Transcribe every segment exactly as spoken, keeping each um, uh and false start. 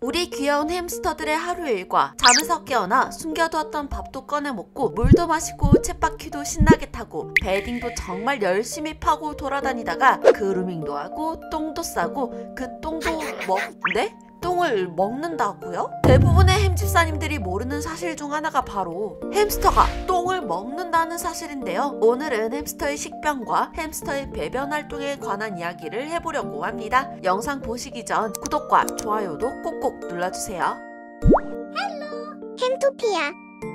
우리 귀여운 햄스터들의 하루 일과 잠에서 깨어나 숨겨두었던 밥도 꺼내 먹고 물도 마시고 쳇바퀴도 신나게 타고 베딩도 정말 열심히 파고 돌아다니다가 그루밍도 하고 똥도 싸고 그 똥도 먹... 네? 똥을 먹는다고요? 대부분의 햄집사님들이 모르는 사실 중 하나가 바로 햄스터가 똥을 먹는다는 사실인데요. 오늘은 햄스터의 식변과 햄스터의 배변 활동에 관한 이야기를 해보려고 합니다. 영상 보시기 전 구독과 좋아요도 꼭꼭 눌러주세요. 헬로 햄토피아.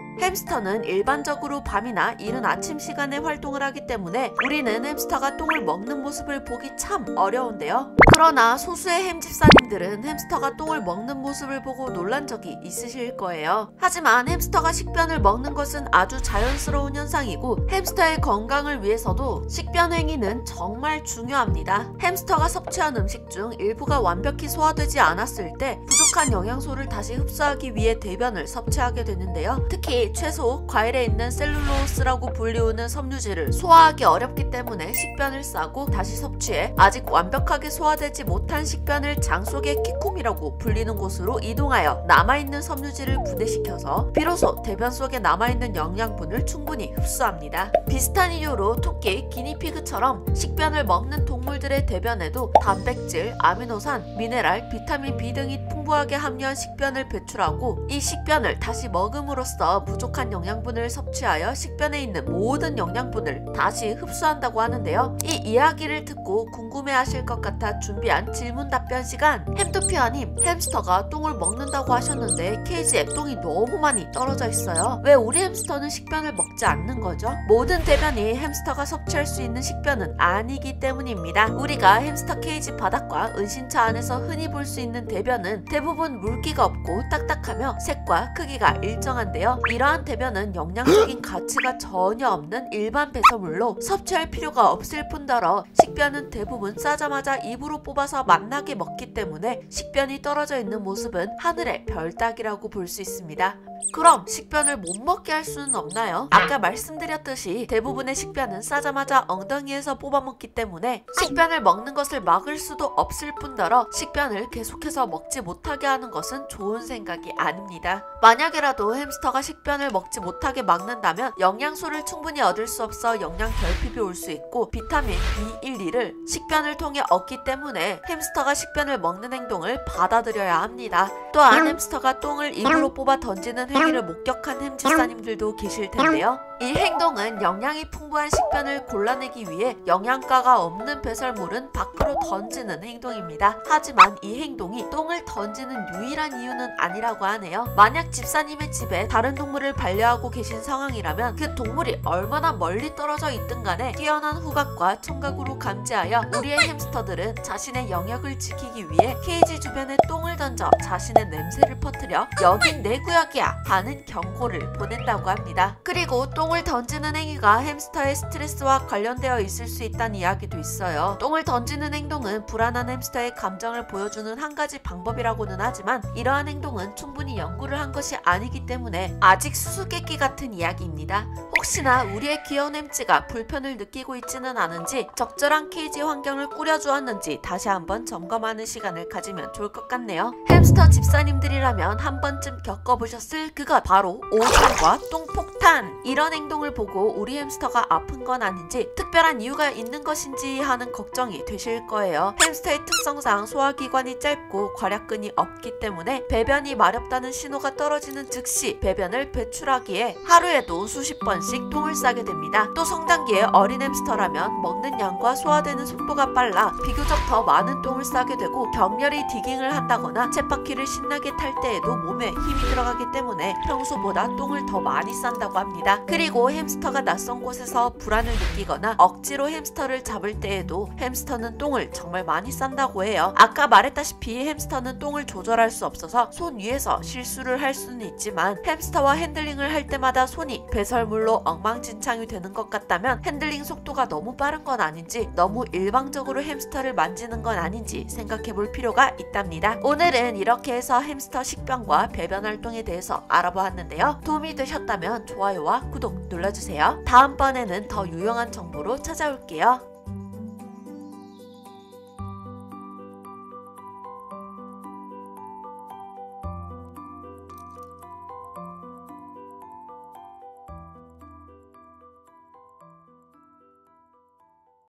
햄스터는 일반적으로 밤이나 이른 아침 시간에 활동을 하기 때문에 우리는 햄스터가 똥을 먹는 모습을 보기 참 어려운데요. 그러나 소수의 햄집사님들은 햄스터가 똥을 먹는 모습을 보고 놀란 적이 있으실 거예요. 하지만 햄스터가 식변을 먹는 것은 아주 자연스러운 현상이고 햄스터의 건강을 위해서도 식변 행위는 정말 중요합니다. 햄스터가 섭취한 음식 중 일부가 완벽히 소화되지 않았을 때 부족한 영양소를 다시 흡수하기 위해 대변을 섭취하게 되는데요. 특히 채소, 과일에 있는 셀룰로스라고 불리우는 섬유질을 소화하기 어렵기 때문에 식변을 싸고 다시 섭취해 아직 완벽하게 소화되지 못한 식변을 장 속의 키쿰이라고 불리는 곳으로 이동하여 남아있는 섬유질을 분해시켜서 비로소 대변 속에 남아있는 영양분을 충분히 흡수합니다. 비슷한 이유로 토끼, 기니피그처럼 식변을 먹는 동물들의 대변에도 단백질, 아미노산, 미네랄, 비타민 비 등이 풍부하게 함유한 식변을 배출하고 이 식변을 다시 먹음으로써 부족한 영양분을 섭취하여 식변에 있는 모든 영양분을 다시 흡수한다고 하는데요. 이 이야기를 듣고 궁금해하실 것 같아 준비한 질문 답변 시간. 햄토피아님, 햄스터가 똥을 먹는다고 하셨는데 케이지에 똥이 너무 많이 떨어져 있어요. 왜 우리 햄스터는 식변을 먹지 않는 거죠? 모든 대변이 햄스터가 섭취할 수 있는 식변은 아니기 때문입니다. 우리가 햄스터 케이지 바닥과 은신처 안에서 흔히 볼 수 있는 대변은 대부분 물기가 없고 딱딱하며 색과 크기가 일정한데요. 이러한 대변은 영양적인 가치가 전혀 없는 일반 배설물로 섭취할 필요가 없을 뿐더러 식변은 대부분 싸자마자 입으로 뽑아서 맛나게 먹기 때문에 식변이 떨어져 있는 모습은 하늘의 별 따기라고 볼 수 있습니다. 그럼 식변을 못 먹게 할 수는 없나요? 아까 말씀드렸듯이 대부분의 식변은 싸자마자 엉덩이에서 뽑아먹기 때문에 식변을 먹는 것을 막을 수도 없을 뿐더러 식변을 계속해서 먹지 못하게 하는 것은 좋은 생각이 아닙니다. 만약에라도 햄스터가 식변을 먹지 못하게 막는다면 영양소를 충분히 얻을 수 없어 영양 결핍이 올 수 있고 비타민 비 일, 이를 식변을 통해 얻기 때문에 햄스터가 식변을 먹는 행동을 받아들여야 합니다. 또한 햄스터가 똥을 입으로 뽑아 던지는 행위를 목격한 햄집사님들도 계실 텐데요. 이 행동은 영양이 풍부한 식변을 골라내기 위해 영양가가 없는 배설물은 밖으로 던지는 행동입니다. 하지만 이 행동이 똥을 던지는 유일한 이유는 아니라고 하네요. 만약 집사님의 집에 다른 동물을 반려하고 계신 상황이라면 그 동물이 얼마나 멀리 떨어져 있든 간에 뛰어난 후각과 청각으로 감지하여 우리의 햄스터들은 자신의 영역을 지키기 위해 케이지 주변에 똥을 던져 자신의 냄새를 퍼뜨려 여긴 내 구역이야 하는 경고를 보낸다고 합니다. 그리고 똥을 던지는 행위가 햄스터의 스트레스와 관련되어 있을 수 있다는 이야기도 있어요. 똥을 던지는 행동은 불안한 햄스터의 감정을 보여주는 한 가지 방법이라고는 하지만 이러한 행동은 충분히 연구를 한 것이 아니기 때문에 아직 수수께끼 같은 이야기입니다. 혹시나 우리의 귀여운 햄찌가 불편을 느끼고 있지는 않은지 적절한 케이지 환경을 꾸려주었는지 다시 한번 점검하는 시간을 가지면 좋을 것 같네요. 햄스터 집사님들이라면 한 번쯤 겪어보셨을 그것 바로 오줌과 똥폭탄! 이런 행동을 보고 우리 햄스터가 아픈 건 아닌지 특별한 이유가 있는 것인지 하는 걱정이 되실 거예요. 햄스터의 특성상 소화기관이 짧고 괄약근이 없기 때문에 배변이 마렵다는 신호가 떨어지는 즉시 배변을 배출하기에 하루에도 수십 번씩 똥을 싸게 됩니다. 또 성장기에 어린 햄스터라면 먹는 양과 소화되는 속도가 빨라 비교적 더 많은 똥을 싸게 되고 격렬히 디깅을 한다거나 쳇바퀴를 신나게 탈 때에도 몸에 힘이 들어가기 때문에 평소보다 똥을 더 많이 싼다고 합니다. 그리고 햄스터가 낯선 곳에서 불안을 느끼거나 억지로 햄스터를 잡을 때에도 햄스터는 똥을 정말 많이 싼다고 해요. 아까 말했다시피 햄스터는 똥을 조절할 수 없어서 손 위에서 실수를 할 수는 있지만 햄스터와 핸들링을 할 때마다 손이 배설물로 엉망진창이 되는 것 같다면 핸들링 속도가 너무 빠른 건 아닌지 너무 일방적으로 햄스터를 만지는 건 아닌지 생각해 볼 필요가 있답니다. 오늘은 이렇게 해서 햄스터 식변과 배변 활동에 대해서 알아보았는데요. 도움이 되셨다면 좋아요와 구독 눌러주세요. 다음번에는 더 유용한 정보로 찾아올게요.